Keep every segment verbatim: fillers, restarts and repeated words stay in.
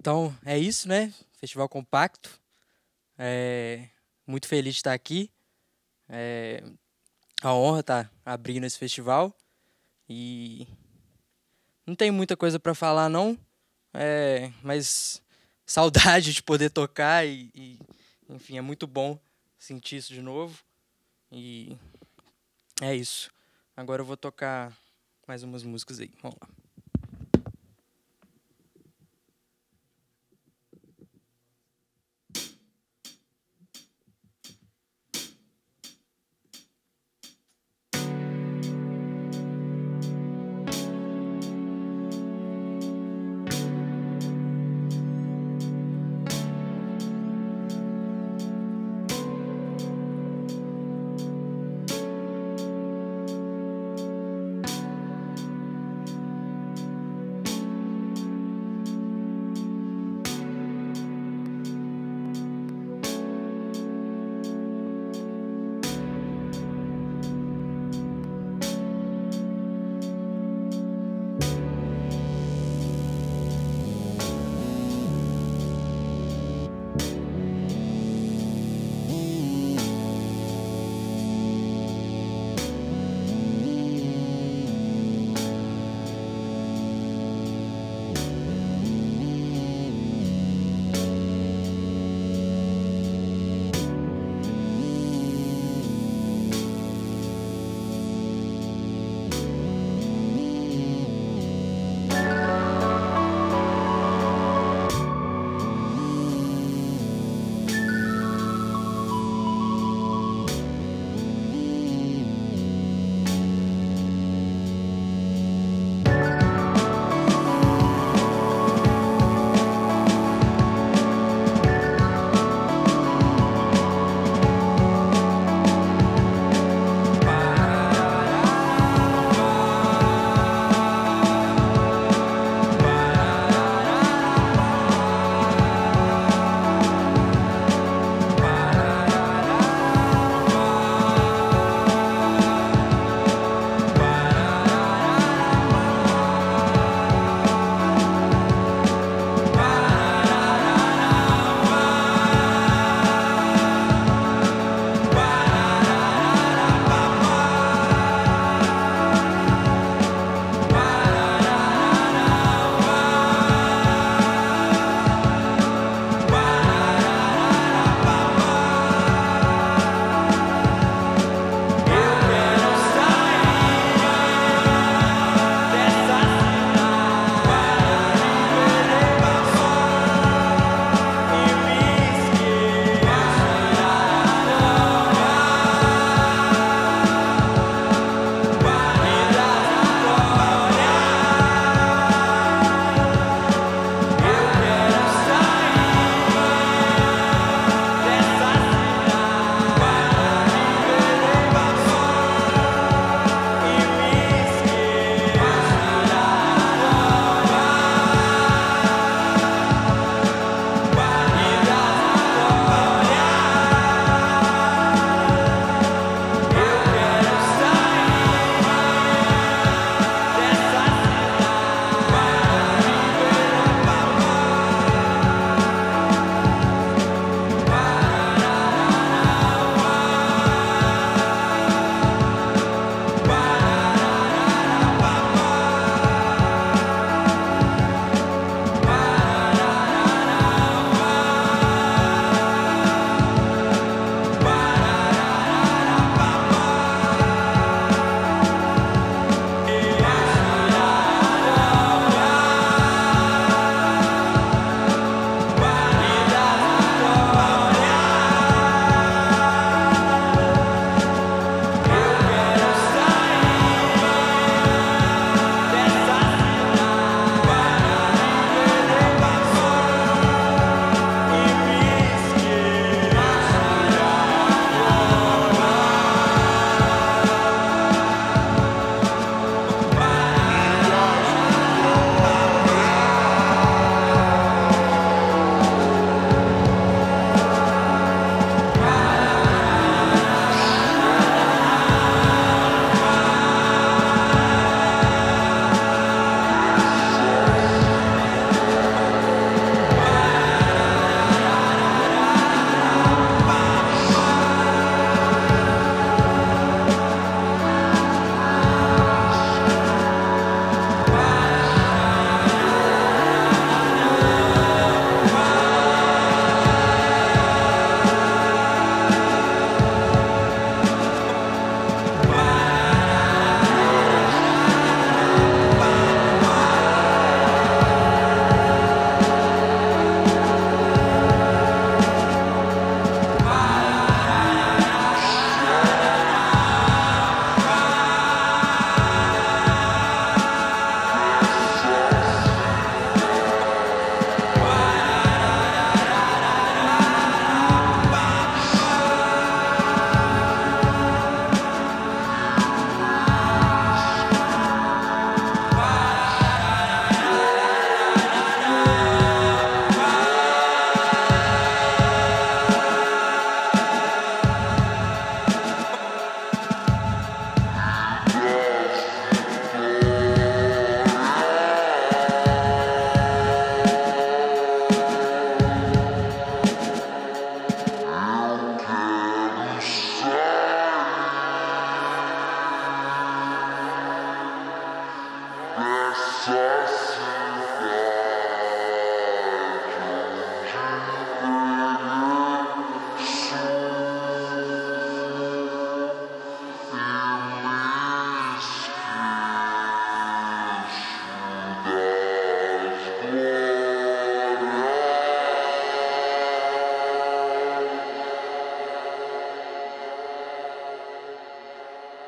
Então, é isso, né? Festival compacto. É, muito feliz de estar aqui. É a honra estar abrindo esse festival. E não tem muita coisa para falar, não. É, mas saudade de poder tocar e, e, enfim, é muito bom sentir isso de novo. E é isso. Agora eu vou tocar mais umas músicas aí. Vamos lá.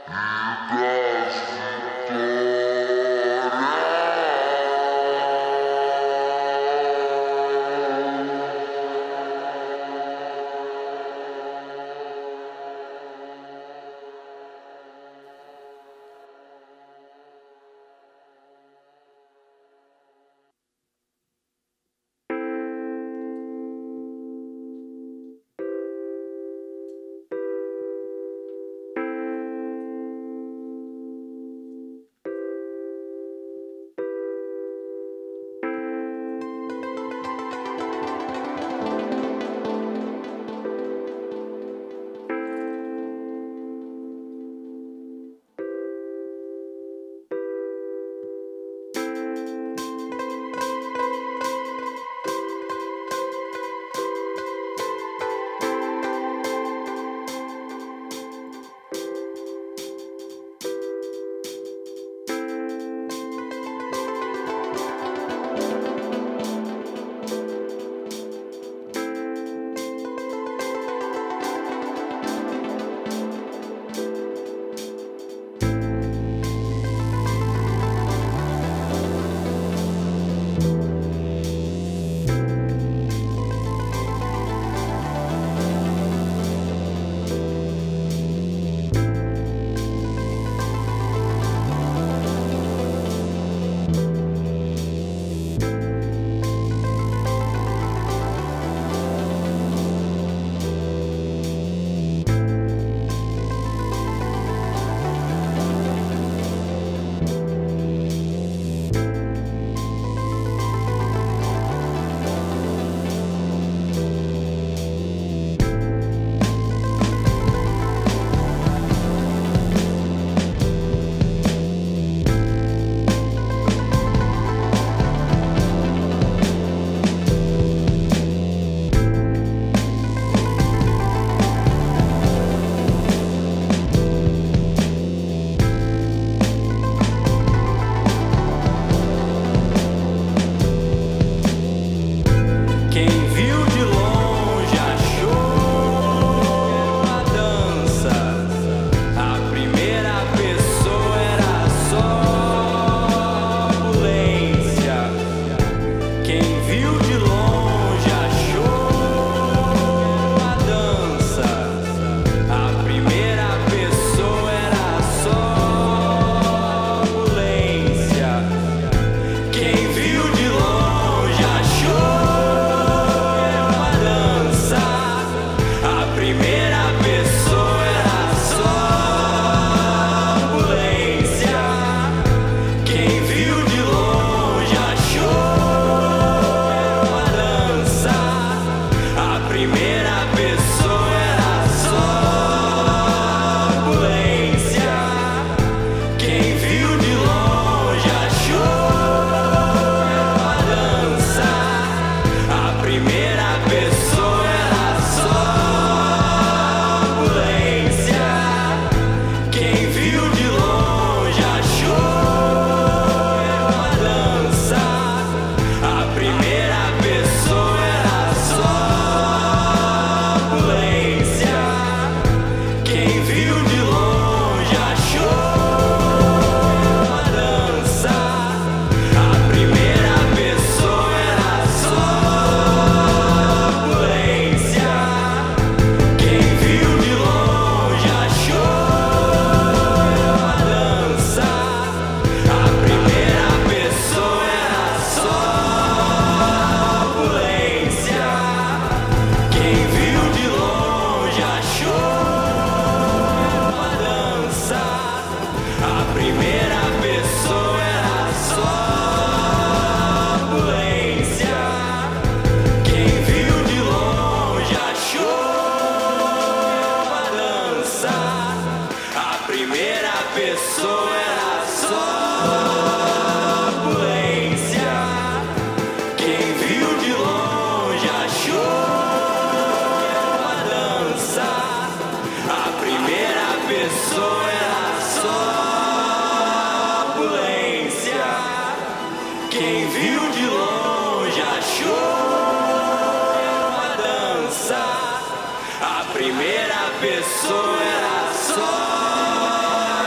Primeira pessoa era só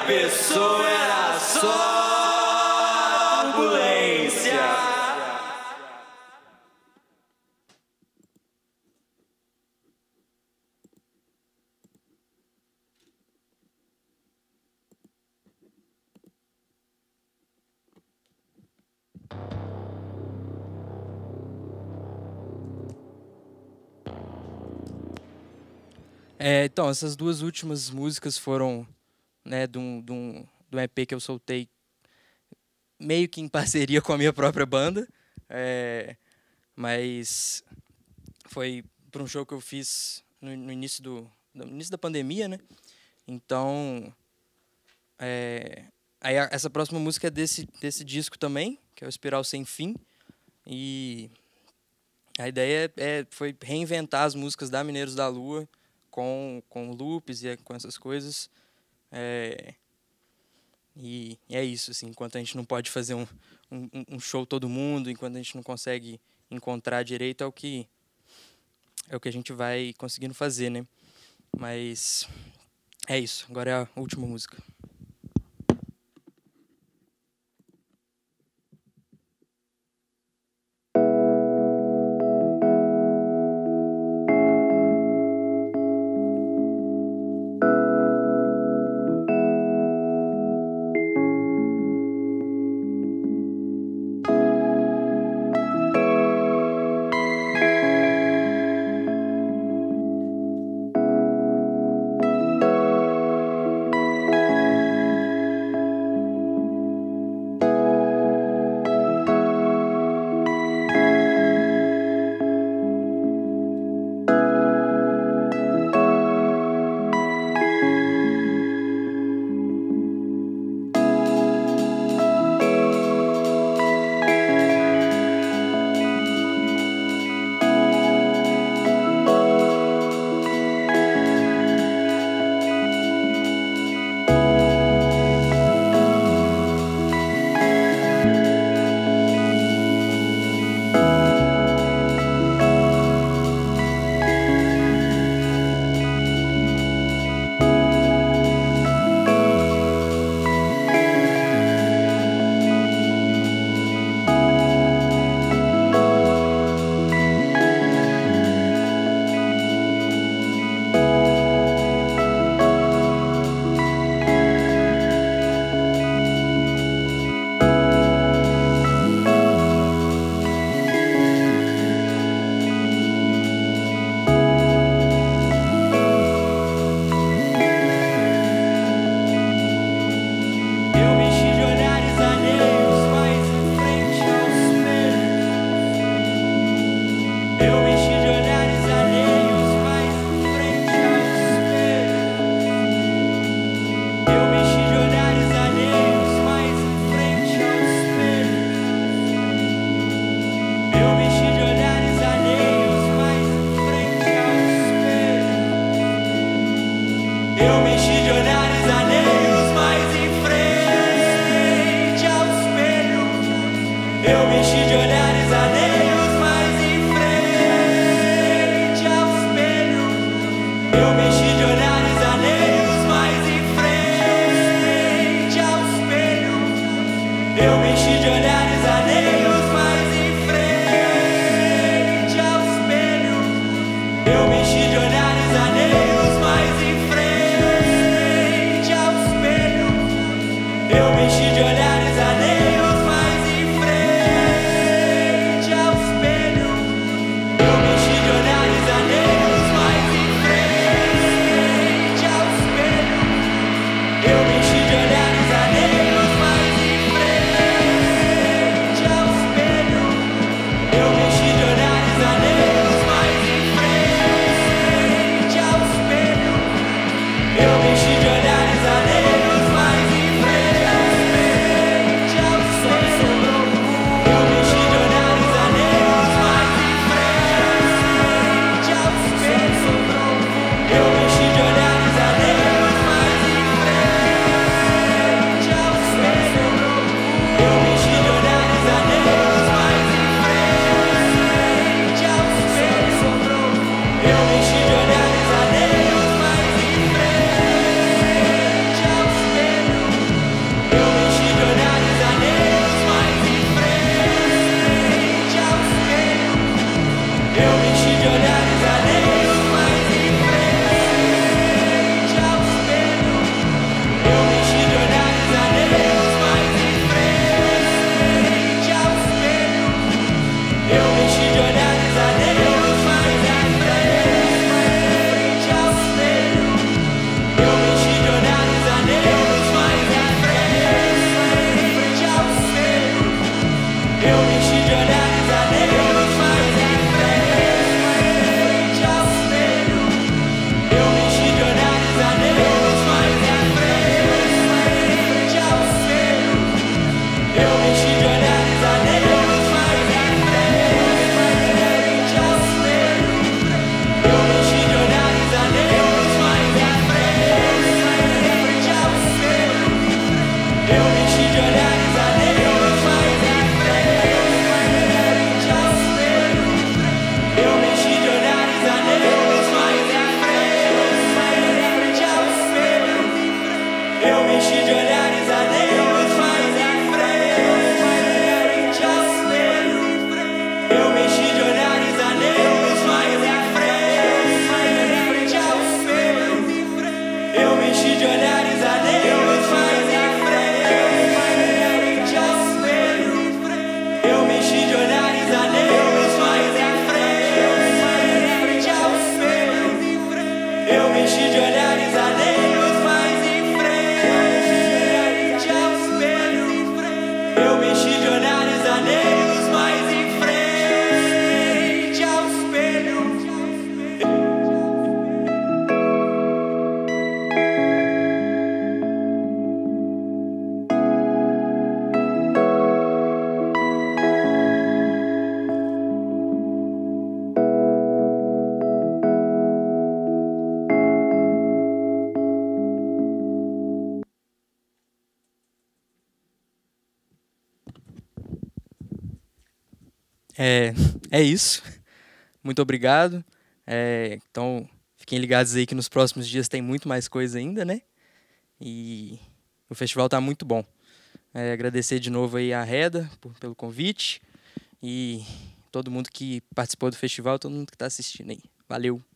pessoa era só turbulência. É, então, essas duas últimas músicas foram, né, de um, de um, de um E P que eu soltei meio que em parceria com a minha própria banda, é, mas foi para um show que eu fiz no, no, início do, no início da pandemia, né? Então, é, aí a, essa próxima música é desse, desse disco também, que é o Espiral Sem Fim, e a ideia é, foi reinventar as músicas da Mineiros da Lua, com, com loops e com essas coisas. É, e é isso, assim, enquanto a gente não pode fazer um, um, um show todo mundo, enquanto a gente não consegue encontrar direito, é o que, é o que a gente vai conseguindo fazer, né? Mas é isso, agora é a última música. Eu me enchi de olhares alheios, mas em frente É, é isso. Muito obrigado. É, então, fiquem ligados aí que nos próximos dias tem muito mais coisa ainda, né? E o festival tá muito bom. É, agradecer de novo aí a Reda por, pelo convite e todo mundo que participou do festival, todo mundo que está assistindo aí. Valeu!